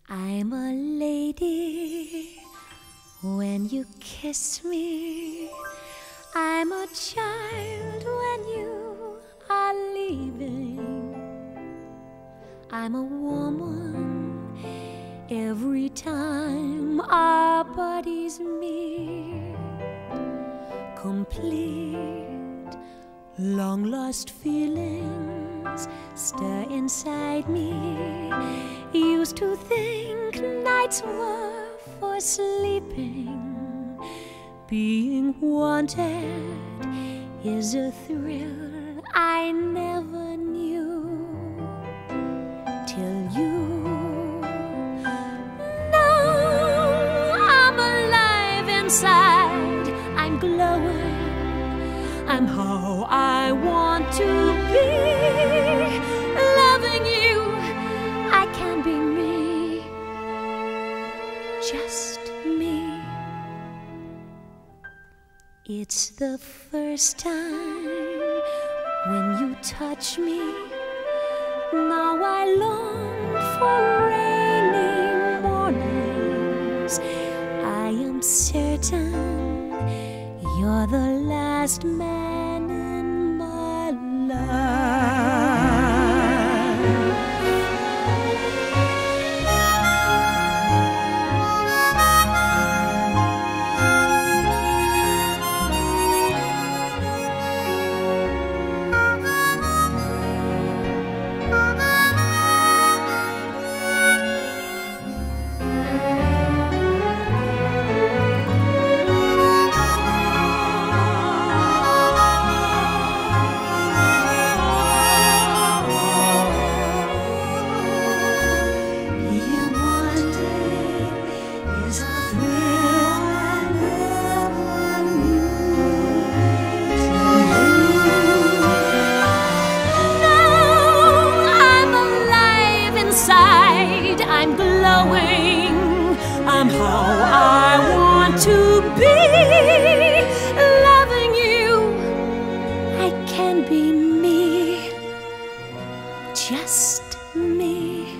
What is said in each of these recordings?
I'm a lady when you kiss me. I'm a child when you are leaving. I'm a woman every time our bodies meet. Complete, long-lost feelings stir inside me. Used to think nights were for sleeping. Being wanted is a thrill I never knew till you. Now I'm alive inside, I'm glowing, I'm how I want to be. Loving you, I can be me, just me. It's the first time when you touch me. Now I long for rainy mornings. I am certain you're the last man in my life. I'm glowing, I'm how I want to be. Loving you, I can be me, just me.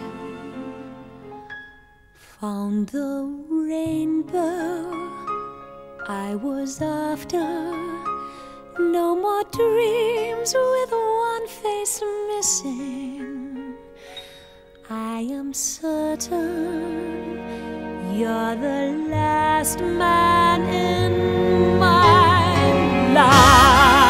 Found the rainbow I was after. No more dreams with one face missing. I am certain you're the last man in my life.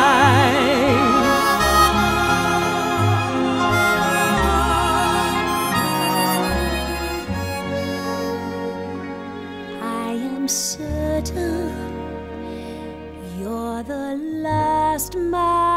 I am certain you're the last man.